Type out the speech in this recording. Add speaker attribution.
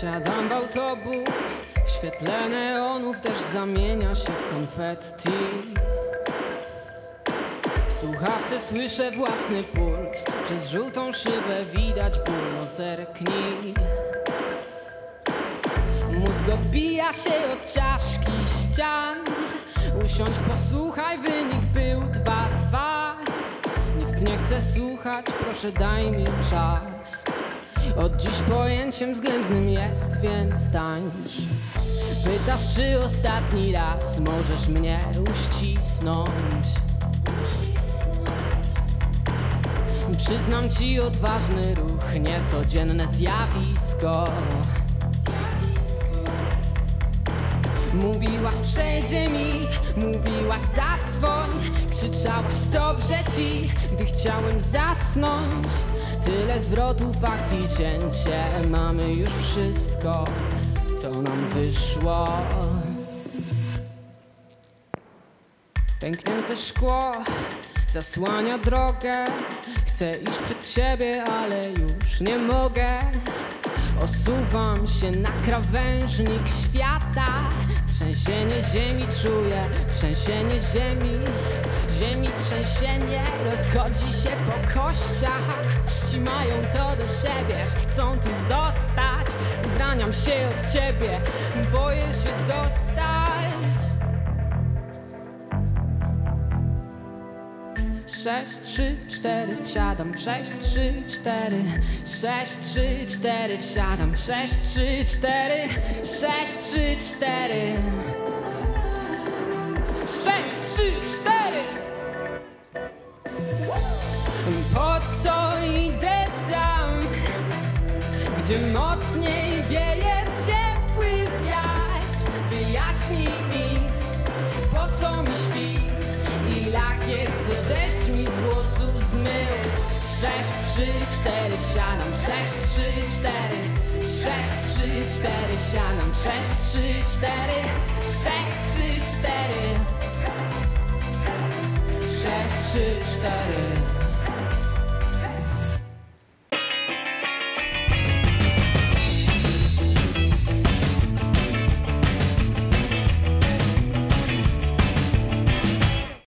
Speaker 1: Wsiadam w autobus, w świetle neonów deszcz zamienia się w konfetti. W słuchawce słyszę własny puls, przez żółtą szybę widać ból, no zerknij. Mózg odbija się od czaszki ścian. Usiądź, posłuchaj, wynik był 2-2. Nikt nie chce słuchać, proszę daj mi czas. Od dziś pojęciem względnym jest, więc tańcz. Pytasz, czy ostatni raz możesz mnie uścisnąć. Przyznam ci odważny ruch, niecodzienne zjawisko. Mówiłaś przejdzie mi, mówiłaś zadzwoń. Krzyczałaś dobrze ci, gdy chciałem zasnąć. Tyle zwrotów, akcji, cięcie, mamy już wszystko, co nam wyszło. Pęknięte szkło zasłania drogę. Chcę iść przed siebie, ale już nie mogę. Osuwam się na krawężnik świata. Trzęsienie ziemi czuję, trzęsienie ziemi. Ziemi trzęsienie rozchodzi się po kościach. Kości mają to do siebie, że chcą tu zostać. Zdaniam się od ciebie, boję się dostać. 6, 3, 4, wsiadam, 6, 3, 4, 6, 3, 4, wsiadam, 6, 3, 4, 6, 3, 4, 6, 3, 4. Po co idę tam, gdzie mocniej wieje ciepły wiatr? Wyjaśnij mi, po co mi świt i lakier, co deszcz mi z włosów zmył. 6, 3, 4, wsiadam, 6, 3, 4, 6, 3, 4, wsiadam, 6, 3, 4, 6, 3, 4, 6, 3, 4.